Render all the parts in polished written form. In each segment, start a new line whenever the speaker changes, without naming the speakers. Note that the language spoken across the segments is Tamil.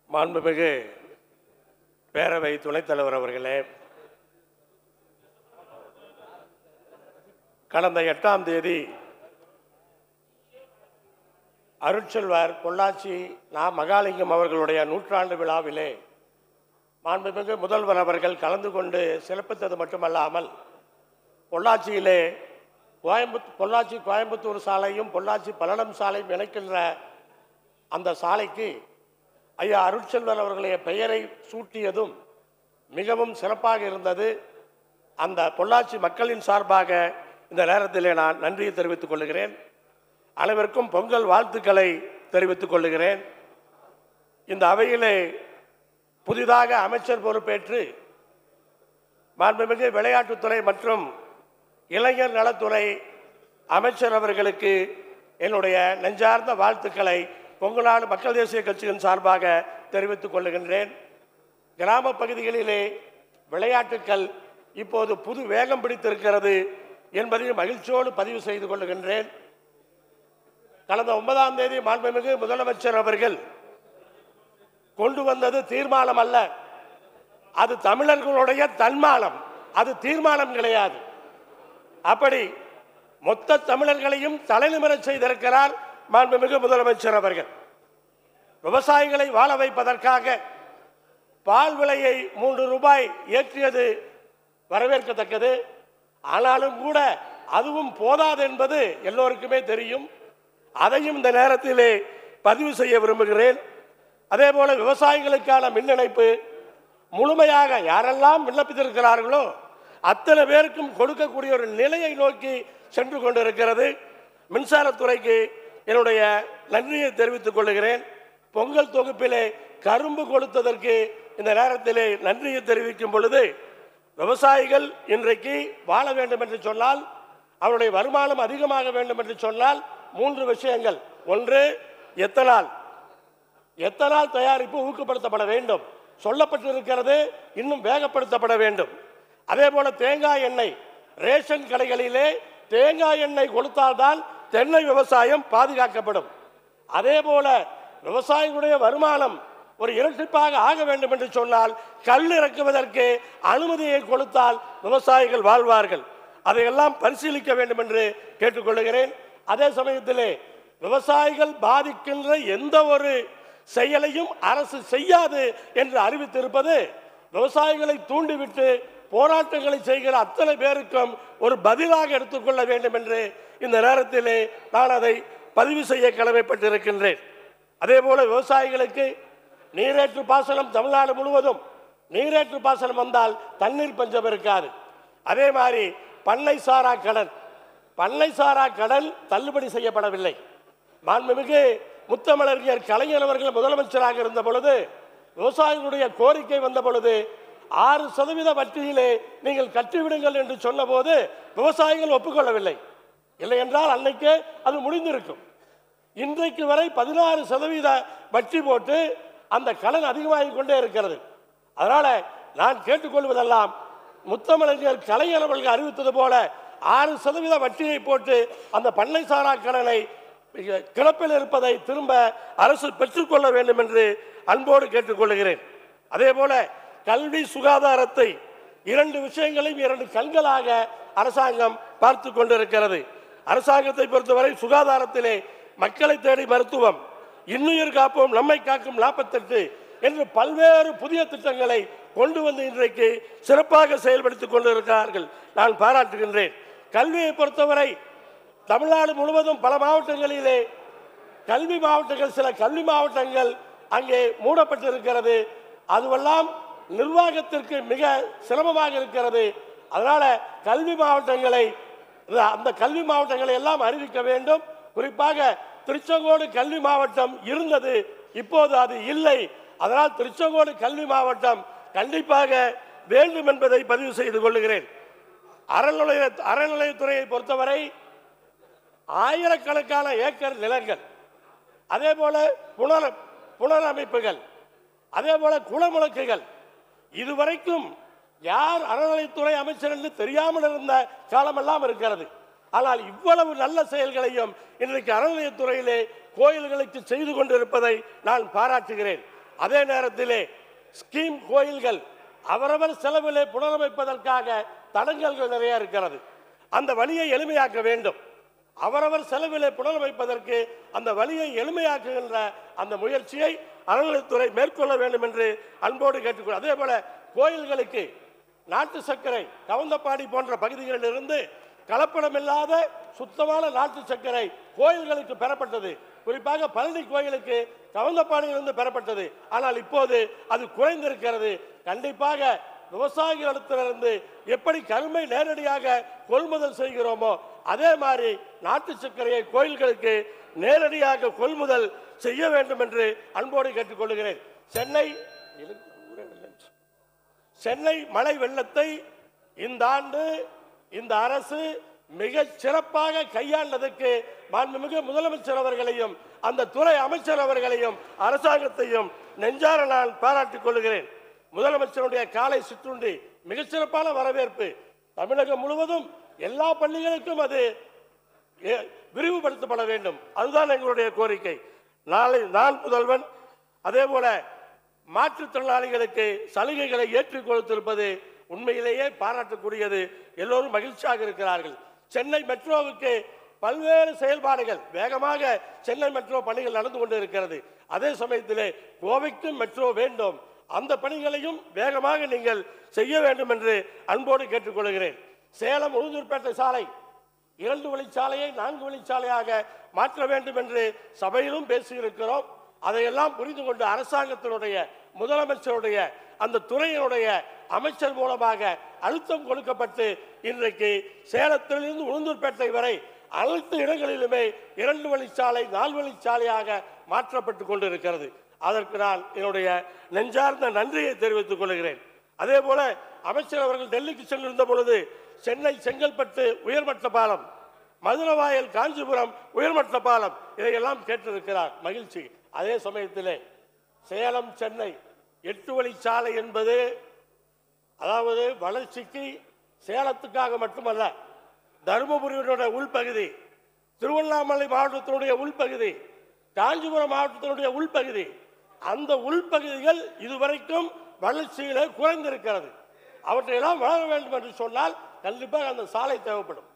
மாண்புமிகு பேரவை துணைத் தலைவர் அவர்களே, கடந்த 8ஆம் தேதி அருட்செல்வர் பொள்ளாச்சி மகாலிங்கம் அவர்களுடைய நூற்றாண்டு விழாவிலே மாண்புமிகு முதல்வர் அவர்கள் கலந்து கொண்டு சிறப்பித்தது மட்டுமல்லாமல் பொள்ளாச்சியிலே பொள்ளாச்சி கோயம்புத்தூர் சாலையும் பொள்ளாச்சி பல்லடம் சாலையும் இணைக்கின்ற அந்த சாலைக்கு ஐயா அருட்செல்வர் அவர்களுடைய பெயரை சூட்டியதும் மிகவும் சிறப்பாக இருந்தது. அந்த பொள்ளாச்சி மக்களின் சார்பாக இந்த நேரத்திலே நான் நன்றியை தெரிவித்துக் கொள்கிறேன். அனைவருக்கும் பொங்கல் வாழ்த்துக்களை தெரிவித்துக் கொள்கிறேன். இந்த அவையிலே புதிதாக அமைச்சர் பொறுப்பேற்று மாண்புமிகு விளையாட்டுத்துறை மற்றும் இளைஞர் நலத்துறை அமைச்சர் அவர்களுக்கு என்னுடைய நெஞ்சார்ந்த வாழ்த்துக்களை கொங்குநாடு மக்கள் தேசிய கட்சியின் சார்பாக தெரிவித்துக் கொள்ளுகின்றேன். கிராம பகுதிகளிலே விளையாட்டுக்கள் இப்போது புது வேகம் பிடித்திருக்கிறது என்பதையும் மகிழ்ச்சியோடு பதிவு செய்து கொள்ளுகின்றேன். கடந்த 9ஆம் தேதி மாண்புமிகு முதலமைச்சர் அவர்கள் கொண்டு வந்தது தீர்மானம் அல்ல, அது தமிழர்களுடைய தன்மானம், அது தீர்மானம் கிடையாது. அப்படி மொத்த தமிழர்களையும் தலைநிமிர செய்திருக்கிறார் மாண்புமிகு முதலமைச்சர் அவர்கள். விவசாயிகளை வாழ வைப்பதற்காக பால் விலையை 3 ரூபாய் ஏற்றியது வரவேற்கத்தக்கது. ஆனாலும் கூட அதுவும் போதாது என்பது எல்லோருக்குமே தெரியும். அதையும் இந்த நேரத்திலே பதிவு செய்ய விரும்புகிறேன். அதே போல விவசாயிகளுக்கான மின் இணைப்பு முழுமையாக யாரெல்லாம் விண்ணப்பித்திருக்கிறார்களோ அத்தனை பேருக்கும் கொடுக்கக்கூடிய ஒரு நிலையை நோக்கி சென்று கொண்டிருக்கிறது. மின்சாரத்துறைக்கு என்னுடைய நன்றியை தெரிவித்துக் கொள்கிறேன். பொங்கல் தொகுப்பிலே கரும்பு கொடுத்ததற்கு இந்த நேரத்திலே நன்றியை தெரிவிக்கும் பொழுது, விவசாயிகள் இன்றைக்கு வாழ வேண்டும் என்று சொன்னால், அவருடைய வருமானம் அதிகமாக வேண்டும் என்று சொன்னால் 3 விஷயங்கள். ஒன்று, எத்தனால் தயாரிப்பு ஊக்கப்படுத்தப்பட வேண்டும், சொல்லப்பட்டிருக்கிறது, இன்னும் வேகப்படுத்தப்பட வேண்டும். அதே போல தேங்காய் எண்ணெய், ரேஷன் கடைகளிலே தேங்காய் எண்ணெய் கொடுத்தால்தான் தென்னை விவசாயம் பாதுகாக்கப்படும். அதே போல விவசாயிகளுடைய வருமானம் ஒரு இரட்டிப்பாக ஆக வேண்டும் என்று சொன்னால் கல் இறக்குவதற்கு அனுமதியை கொடுத்தால் விவசாயிகள் வாழ்வார்கள். அதையெல்லாம் பரிசீலிக்க வேண்டும் என்று கேட்டுக்கொள்கிறேன். அதே சமயத்திலே விவசாயிகள் பாதிக்கின்ற எந்த ஒரு செயலையும் அரசு செய்யாது என்று அறிவித்திருப்பது விவசாயிகளை தூண்டிவிட்டு போராட்டங்களை செய்கிற அத்தனை பேருக்கும் ஒரு பதிலாக எடுத்துக்கொள்ள வேண்டும் என்று இந்த நேரத்திலே நான் அதை பதிவு செய்ய கடமைப்பட்டிருக்கின்றேன். அதே போல விவசாயிகளுக்கு நீரேற்று பாசனம் தமிழ்நாடு முழுவதும் நீரேற்று பாசனம் வந்தால் தண்ணீர் பஞ்சம் இருக்காது. அதே மாதிரி பண்ணை சாரா கடன் தள்ளுபடி செய்யப்படவில்லை. மாண்புமிகு முத்தமிழறிஞர் கலைஞர் அவர்கள் முதலமைச்சராக இருந்த பொழுது விவசாயிகளுடைய கோரிக்கை வந்த பொழுது 6% வட்டியிலே நீங்கள் கட்டிவிடுங்கள் என்று சொன்ன போது விவசாயிகள் ஒப்புக்கொள்ளவில்லை. இல்லை என்றால் அன்னைக்கு அது முடிந்திருக்கும். இன்றைக்கு வரை 16% வட்டி போட்டு அந்த கடன் அதிகமாகிக் கொண்டே இருக்கிறது. அதனால நான் கேட்டுக்கொள்வதெல்லாம், முத்தமிழறிஞர் கலைஞர் அவர்கள் அறிவித்தது போல 6% வட்டியை போட்டு அந்த பண்ணை சாரா கடனை கிடப்பில் இருப்பதை திரும்ப அரசு பெற்றுக்கொள்ள வேண்டும் என்று அன்போடு கேட்டுக்கொள்கிறேன். அதே போல கல்வி சுகாதாரத்தை 2 விஷயங்களையும் 2 கண்களாக அரசாங்கம் பார்த்து கொண்டிருக்கிறது. அரசாங்கத்தை பொறுத்தவரை சுகாதாரத்திலே மக்களை தேடி மருத்துவம், இன்னுயிர் காப்போம் நம்மை காக்கும் 48 என்று பல்வேறு புதிய திட்டங்களை கொண்டு வந்து இன்றைக்கு சிறப்பாக செயல்படுத்திக் கொண்டிருக்கிறார்கள். நான் பாராட்டுகின்றேன். கல்வியை பொறுத்தவரை தமிழ்நாடு முழுவதும் பல மாவட்டங்களிலே சில கல்வி மாவட்டங்கள் அங்கே மூடப்பட்டிருக்கிறது. அதுவெல்லாம் நிர்வாகத்திற்கு மிக சிரமமாக இருக்கிறது. அதனால அந்த கல்வி மாவட்டங்களை எல்லாம் அறிவிக்க வேண்டும். குறிப்பாக திருச்செங்கோடு கல்வி மாவட்டம் இருந்தது, இப்போது அது இல்லை. அதனால் திருச்செங்கோடு கல்வி மாவட்டம் கண்டிப்பாக வேண்டும் என்பதை பதிவு செய்து கொள்கிறேன். அறநிலையத்துறையை பொறுத்தவரை ஆயிரக்கணக்கான ஏக்கர் நிலங்கள், அதே போல புனரமைப்புகள், அதே போல குளமுழக்குகள், இதுவரைக்கும் யார் அறநிலையத்துறை அமைச்சர் என்று தெரியாமல் இருந்த காலமெல்லாம் இருக்கிறது. ஆனால் இவ்வளவு நல்ல செயல்களையும் இன்றைக்கு அறநிலையத்துறையிலே கோயில்களுக்கு செய்து கொண்டிருப்பதை நான் பாராட்டுகிறேன். அதே நேரத்திலே ஸ்கீம் கோயில்கள் அவரவர் செலவிலே புனரமைப்பதற்காக தடங்கல்கள் நிறைய இருக்கிறது. அந்த வழியை எளிமையாக்க வேண்டும். அவரவர் செலவிலே புனரமைப்பதற்கு அந்த வழியை எளிமையாக்குகின்ற அந்த முயற்சியை அறநிலையத்துறை மேற்கொள்ள வேண்டும் என்று அன்போடு கேட்டுக்கொள்ள. அதே போல கோயில்களுக்கு நாட்டு சர்க்கரை கவுந்தப்பாடி போன்ற பகுதிகளில் இருந்து கலப்படமில்லாத சுத்தமான நாட்டு சர்க்கரை கோயில்களுக்கு பெறப்பட்டது. குறிப்பாக பழனி கோயிலுக்கு கவுந்தப்பாடியிலிருந்து பெறப்பட்டது. ஆனால் இப்போது அது குறைந்திருக்கிறது. கண்டிப்பாக விவசாயிகளிடத்திலிருந்து எப்படி கரும்பை நேரடியாக கொள்முதல் செய்கிறோமோ அதே மாதிரி நாட்டு சர்க்கரையை கோயில்களுக்கு நேரடியாக கொள்முதல் செய்ய வேண்டும் என்று அன்போடு கேட்டுக்கொள்கிறேன். சென்னை மழை வெள்ளத்தை இந்த ஆண்டு இந்த அரசு மிக சிறப்பாக கையாண்டதற்கு மாண்புமிகு முதலமைச்சர் அவர்களையும் அந்த துறை அமைச்சர் அவர்களையும் அரசாங்கத்தையும் நெஞ்சார நான் பாராட்டிக் கொள்கிறேன். முதலமைச்சருடைய காலை சிற்றுண்டி மிகச்சிறப்பான வரவேற்பு. தமிழகம் முழுவதும் எல்லா பள்ளிகளுக்கும் அது விரிவுபடுத்தப்பட வேண்டும். அதுதான் எங்களுடைய கோரிக்கை. நாளை நான் முதல்வன் அதே போல மாற்றுத்திறனாளிகளுக்கு சலுகைகளை ஏற்றுக் கொடுத்திருப்பது உண்மையிலேயே பாராட்டக்கூடியது. எல்லோரும் மகிழ்ச்சியாக இருக்கிறார்கள். சென்னை மெட்ரோவுக்கு பல்வேறு செயல்பாடுகள் வேகமாக சென்னை மெட்ரோ பணிகள் நடந்து கொண்டு இருக்கிறது. அதே சமயத்திலே கோவைக்கும் மெட்ரோ வேண்டும். அந்த பணிகளையும் வேகமாக நீங்கள் செய்ய வேண்டும் என்று அன்போடு கேட்டுக்கொள்கிறேன். சேலம் உளுந்தூர்பேட்டை சாலை 2 வழிச்சாலையை 4 வழிச்சாலையாக மாற்ற வேண்டும் என்று சபையிலும் பேசியிருக்கிறோம். அதையெல்லாம் புரிந்து கொண்டு அரசாங்கத்தினுடைய முதலமைச்சருடைய அந்த துறையினுடைய அமைச்சர் மூலமாக அழுத்தம் கொடுக்கப்பட்டு இன்றைக்கு சேலத்திலிருந்து உளுந்தூர்பேட்டை வரை அனைத்து இடங்களிலுமே 2 வழிச்சாலை 4 வழிச்சாலையாக மாற்றப்பட்டு கொண்டிருக்கிறது. அதற்கு நான் என்னுடைய நெஞ்சார்ந்த நன்றியை தெரிவித்துக் கொள்கிறேன். அதே போல அமைச்சர் அவர்கள் டெல்லிக்கு சென்றிருந்த பொழுது சென்னை செங்கல்பட்டு உயர்மட்ட பாலம், மதுரவாயல் காஞ்சிபுரம் உயர்மட்ட பாலம் இதையெல்லாம் கேட்டிருக்கிறார். மகிழ்ச்சி. அதே சமயத்திலே சேலம் சென்னை 8 வழிச்சாலை என்பது அதாவது வளர்ச்சிக்கு சேலத்துக்காக மட்டுமல்ல, தருமபுரியினுடைய உள்பகுதி, திருவண்ணாமலை மாவட்டத்தினுடைய உள்பகுதி, காஞ்சிபுரம் மாவட்டத்தினுடைய உள்பகுதி, அந்த உள்பகுதிகள் இதுவரைக்கும் வளர்ச்சியிலே குறைந்திருக்கிறது. அவற்றையெல்லாம் வளர வேண்டும் என்று சொன்னால் கண்டிப்பாக அந்த சாலை தேவைப்படும்.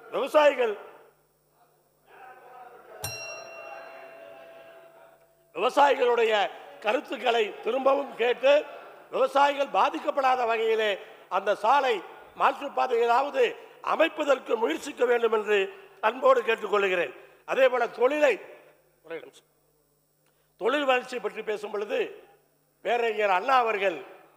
விவசாயிகளுடைய கருத்துக்களை திரும்பவும் கேட்டு விவசாயிகள் பாதிக்கப்படாத வகையிலே அந்த சாலை மாற்றுப்பாதைகளாவது அமைப்பதற்கு முயற்சிக்க வேண்டும் என்று அன்போடு கேட்டுக்கொள்கிறேன். அதே போல தொழில் வளர்ச்சி பற்றி பேசும் பொழுது பேரறிஞர் அண்ணா அவர்கள்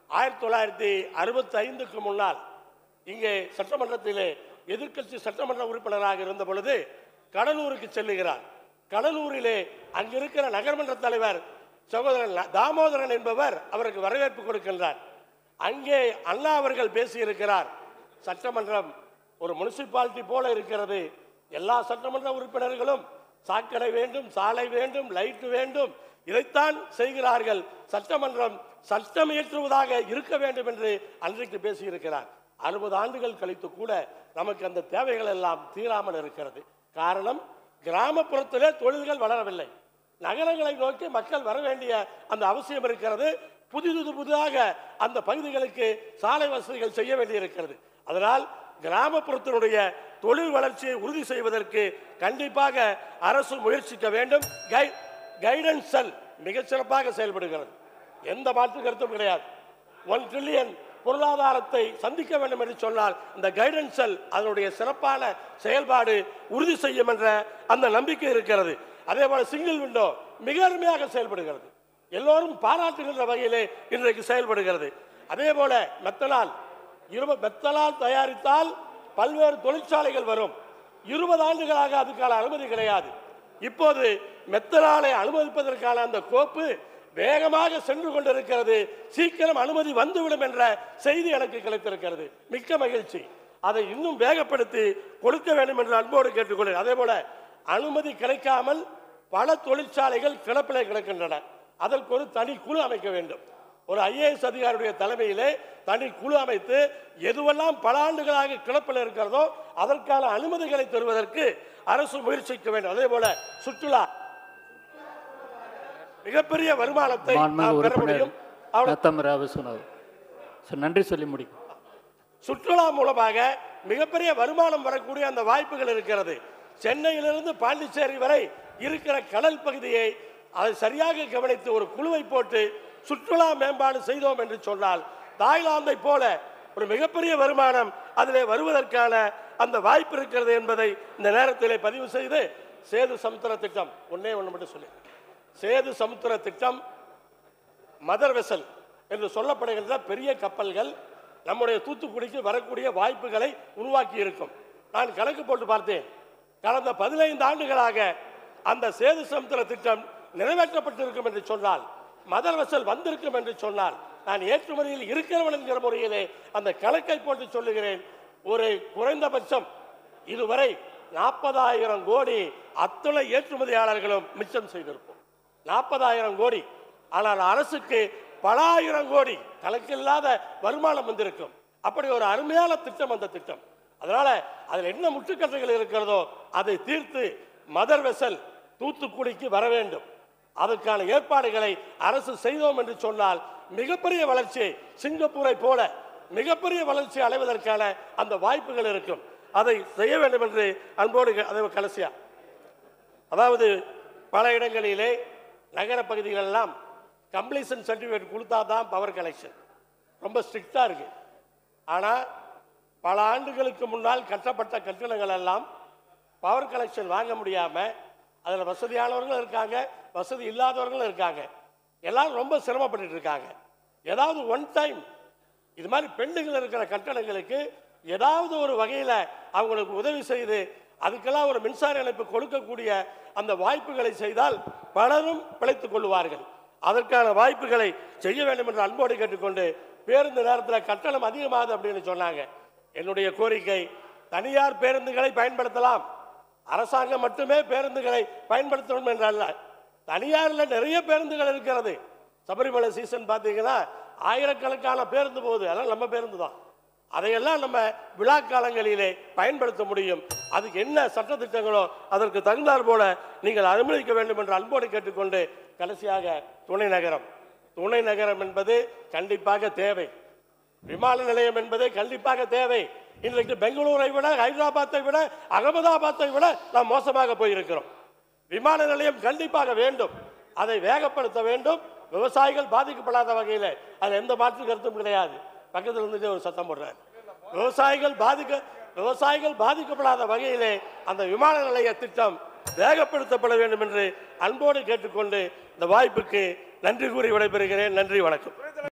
1965க்கு முன்னால் இங்கே சட்டமன்றத்திலே எதிர்க்கட்சி சட்டமன்ற உறுப்பினராக இருந்த பொழுது கடலூருக்கு செல்லுகிறார். கடலூரிலே அங்கிருக்கிற நகர்மன்ற தலைவர் சகோதரன் தாமோதரன் என்பவர் அவருக்கு வரவேற்பு கொடுக்கின்றார். அங்கே அண்ணா அவர்கள் பேசியிருக்கிறார். சட்டமன்றம் ஒரு முனிசிபாலிட்டி போல இருக்கிறது. எல்லா சட்டமன்ற உறுப்பினர்களும் சாக்கடை வேண்டும், சாலை வேண்டும், லைட் வேண்டும், இதைத்தான் செய்கிறார்கள். சட்டமன்றம் சட்டம் இயற்றுவதாக இருக்க வேண்டும் என்று அன்றைக்கு பேசியிருக்கிறார். 60 ஆண்டுகள் கழித்து கூட நமக்கு அந்த தேவைகள் எல்லாம் தீராமல் இருக்கிறது. காரணம், கிராமப்புறத்திலே தொழில்கள் வளரவில்லை. நகரங்களை நோக்கி மக்கள் வர வேண்டிய அந்த அவசியம் இருக்கிறது. புதிதாக அந்த பகுதிகளுக்கு சாலை வசதிகள் செய்ய வேண்டியிருக்கிறது. அதனால் கிராமப்புறத்தினுடைய தொழில் வளர்ச்சியை உறுதி செய்வதற்கு கண்டிப்பாக அரசு முயற்சிக்க வேண்டும். கைடன்ஸ் செல் மிகச் சிறப்பாக செயல்படுகிறது. எந்த மாற்று கருத்தும் கிடையாது. 1 ட்ரில்லியன் பொருளாதாரத்தை சந்திக்க வேண்டும் என்று சொன்னால் இந்த கைடன்ஸ் செல் அதனுடைய சிறப்பான செயல்பாடு உறுதி செய்யும் என்ற அந்த நம்பிக்கை இருக்கிறது. அதே போல சிங்கிள் விண்டோ மிக அருமையாக செயல்படுகிறது. எல்லோரும் பாராட்டுகின்ற வகையிலே இன்றைக்கு செயல்படுகிறது. அதே போல மெத்தனால் தயாரித்தால் பல்வேறு தொழிற்சாலைகள் வரும். 20 ஆண்டுகளாக அதுக்கான அனுமதி கிடையாது. இப்போது மெத்தனாலை அனுமதிப்பதற்கான அந்த கோப்பு வேகமாக சென்று கொண்டிருக்கிறது. சீக்கிரம் அனுமதி வந்துவிடும் என்ற செய்தி எனக்கு கிடைத்திருக்கிறது. மிக்க மகிழ்ச்சி. அதை இன்னும் வேகப்படுத்தி கொடுக்க வேண்டும் என்று அன்போடு கேட்டுக்கொள்கிறேன். அதே போல அனுமதி கிடைக்காமல் பல தொழிற்சாலைகள் கிடப்பிலே கிடக்கின்றன. அதற்கு ஒரு தனி குழு அமைக்க வேண்டும். ஒரு IAS அதிகாரியுடைய தலைமையிலே தனி குழு அமைத்து எதுவெல்லாம் பல ஆண்டுகளாக கிடப்பில் இருக்கிறதோ அதற்கான அனுமதிகளை தருவதற்கு அரசு முயற்சிக்க வேண்டும். அதே போல சுற்றுலா மிகப்பெரிய வருமானத்தை நாம் பெற முடியும்.
நன்றி சொல்லி முடிக்கும்.
சுற்றுலா மூலமாக மிகப்பெரிய வருமானம் வரக்கூடிய அந்த வாய்ப்புகள் இருக்கிறது. சென்னையிலிருந்து பாண்டிச்சேரி வரை இருக்கிற கடல் பகுதியை அதை சரியாக கவனித்து ஒரு குழுவை போட்டு சுற்றுலா மேம்பாடு செய்தோம் என்று சொன்னால் தாய்லாந்தை போல ஒரு மிகப்பெரிய வருமானம் அதிலே வருவதற்கான அந்த வாய்ப்பு இருக்கிறது என்பதை இந்த நேரத்திலே பதிவு செய்து, சேது சமுத்திர திட்டம் ஒன்னே ஒன்று மட்டும் சொல்லி, சேது சமுத்திர திட்டம் மதர் வெசல் என்று சொல்லப்படுகின்ற பெரிய கப்பல்கள் நம்முடைய தூத்துக்குடிக்கு வரக்கூடிய வாய்ப்புகளை உருவாக்கி இருக்கும். நான் கணக்கு போட்டு பார்த்தேன். கடந்த 15 ஆண்டுகளாக அந்த சேது சமுத்திர திட்டம் நிறைவேற்றப்பட்டிருக்கும் என்று சொன்னால், மதர் வெசல் வந்திருக்கும் என்று சொன்னால், நான் ஏற்றுமதியில் இருக்கிறவன் என்கிற முறையிலே அந்த கணக்கை போட்டு சொல்லுகிறேன். ஒரு குறைந்தபட்சம் இதுவரை 40,000 கோடி அத்துணை ஏற்றுமதியாளர்களும் மிச்சம் செய்திருப்போம். 40,000 கோடி. ஆனால் அரசுக்கு பல ஆயிரம் கோடி கணக்கில்லாத வருமானம் வந்திருக்கும். அப்படி ஒரு அருமையான திட்டம் அந்த திட்டம். அதனால அதில் என்ன முட்டுக்கட்டைகள் இருக்கிறதோ அதை தீர்த்து மதர் வெசல் தூத்துக்குடிக்கு வர வேண்டும். அதற்கான ஏற்பாடுகளை அரசு செய்தோம் என்று சொன்னால் மிகப்பெரிய வளர்ச்சி, சிங்கப்பூரை போல மிகப்பெரிய வளர்ச்சி அடைவதற்கான அந்த வாய்ப்புகள் இருக்கும். அதை செய்ய வேண்டும் என்று அன்போடு கடைசியா, அதாவது பல இடங்களிலே நகர பகுதிகளெல்லாம் கம்ப்ளீஷன் சர்டிஃபிகேட் கொடுத்தா தான் பவர் கனெக்ஷன். ரொம்ப ஸ்ட்ரிக்டாக இருக்கு. ஆனால் பல ஆண்டுகளுக்கு முன்னால் கட்டப்பட்ட கட்டிடங்கள் எல்லாம் பவர் கனெக்ஷன் வாங்க முடியாமல் அதில் வசதியானவர்களும் இருக்காங்க, வசதி இல்லாதவர்களும் இருக்காங்க. எல்லாரும் ரொம்ப சிரமப்பட்டு இருக்காங்க. ஏதாவது ஒன் டைம் இது மாதிரி பெண்டுகள் இருக்கிற கட்டடங்களுக்கு ஏதாவது ஒரு வகையில் அவங்களுக்கு உதவி செய்து அதுக்கெல்லாம் ஒரு மின்சார இணைப்பு கொடுக்கக்கூடிய அந்த வாய்ப்புகளை செய்தால் பலரும் பிழைத்துக் கொள்வார்கள். அதற்கான வாய்ப்புகளை செய்ய வேண்டும் என்று அன்போடு கேட்டுக்கொண்டு, பேருந்து நேரத்தில் கட்டணம் அதிகமாகுது அப்படின்னு சொன்னாங்க. என்னுடைய கோரிக்கை, தனியார் பேருந்துகளை பயன்படுத்தலாம், அரசாங்கம் மட்டுமே பேருந்துகளை பயன்படுத்தணும் என்றல்ல. தனியாரில் நிறைய பேருந்துகள் இருக்கிறது. சபரிமலை சீசன் பார்த்தீங்கன்னா ஆயிரக்கணக்கான பேருந்து போகுது. அதெல்லாம் நம்ம பேருந்து தான். அதையெல்லாம் நம்ம விழா காலங்களிலே பயன்படுத்த முடியும். அதுக்கு என்ன சட்டத்திட்டங்களோ அதற்கு தகுந்தாற் போல நீங்கள் அனுமதிக்க வேண்டும் என்று அன்போடு கேட்டுக்கொண்டு, கடைசியாக துணை நகரம் என்பது கண்டிப்பாக தேவை. விமான நிலையம் என்பது கண்டிப்பாக தேவை. இன்றைக்கு பெங்களூரை விட, ஹைதராபாத்தை விட, அகமதாபாத்தை விட நாம் மோசமாக போயிருக்கிறோம். விமான நிலையம் கண்டிப்பாக வேண்டும். அதை வேகப்படுத்த வேண்டும். விவசாயிகள் பாதிக்கப்படாத வகையில் அது எந்த மாற்று கருத்தும் கிடையாது. பக்கத்தில் இருந்துட்டு ஒரு சத்தம் போடுறார். விவசாயிகள் பாதிக்கப்படாத வகையிலே அந்த விமான நிலைய திட்டம் வேகப்படுத்தப்பட வேண்டும் என்று அன்போடு கேட்டுக்கொண்டு இந்த வாய்ப்புக்கு நன்றி கூறி விடைபெறுகிறேன். நன்றி, வணக்கம்.